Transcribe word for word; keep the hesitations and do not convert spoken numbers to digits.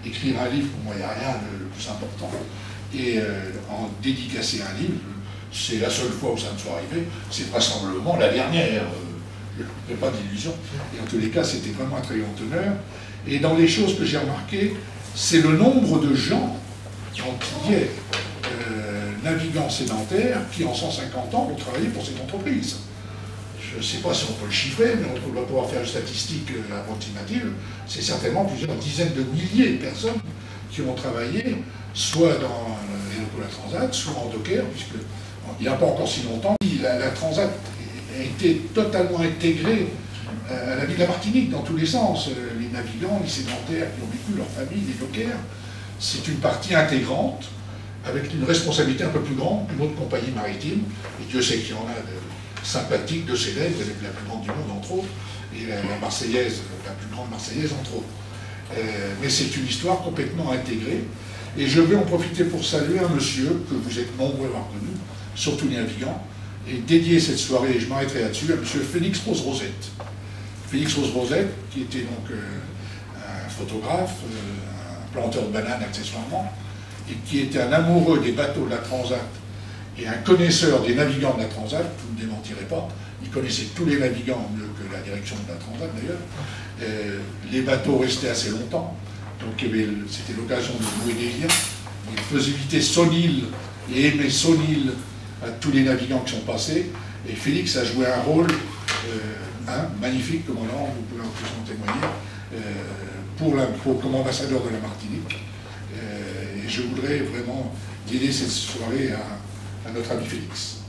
écrire un livre, pour moi, il n'y a rien de plus important. Et euh, en dédicacer un livre, c'est la seule fois où ça me soit arrivé, c'est vraisemblablement la dernière. Euh, je n'ai pas d'illusion. Et en tous les cas, c'était vraiment un très grand honneur. Et dans les choses que j'ai remarquées, c'est le nombre de gens antillais, euh, navigants sédentaires, qui en cent cinquante ans ont travaillé pour cette entreprise. Je ne sais pas si on peut le chiffrer, mais on doit pouvoir faire une statistique euh, approximative. C'est certainement plusieurs dizaines de milliers de personnes qui ont travaillé, soit dans les locaux de la Transat, soit en docker, puisque il n'y a pas encore si longtemps, la, la Transat a été totalement intégrée à la vie de la Martinique, dans tous les sens. Les navigants, les sédentaires qui ont vécu, leur famille, les dockers, c'est une partie intégrante, avec une responsabilité un peu plus grande qu'une autre compagnie maritime. Et Dieu sait qu'il y en a de sympathiques, de célèbres, la plus grande du monde, entre autres, et la, la Marseillaise, la plus grande Marseillaise, entre autres. Euh, mais c'est une histoire complètement intégrée. Et je vais en profiter pour saluer un monsieur que vous êtes nombreux à avoir connu, surtout les navigants, et dédier cette soirée, et je m'arrêterai là-dessus, à monsieur Félix Rose-Rosette. Félix Rose-Rosette, qui était donc euh, un photographe, euh, un planteur de bananes accessoirement, et qui était un amoureux des bateaux de la Transat et un connaisseur des navigants de la Transat, vous ne me démentirez pas, il connaissait tous les navigants mieux que la direction de la Transat d'ailleurs. Euh, les bateaux restaient assez longtemps, donc c'était l'occasion de nouer des liens. Il faisait éviter Sonil et aimer Sonil à tous les navigants qui sont passés, et Félix a joué un rôle euh, hein, magnifique, commandant, vous pouvez en plus en témoigner, euh, pour, la, pour comme ambassadeur de la Martinique. Euh, et je voudrais vraiment dédier cette soirée à, à notre ami Félix.